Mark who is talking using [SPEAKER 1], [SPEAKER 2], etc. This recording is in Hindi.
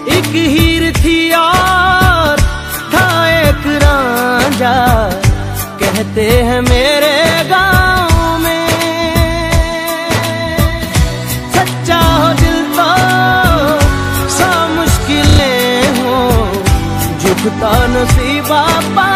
[SPEAKER 1] एक हीर थी और था एक रांझा, कहते हैं मेरे गाँव में। सच्चा हो दिल तो सौ मुश्किलें हो, झुकता नसीबा।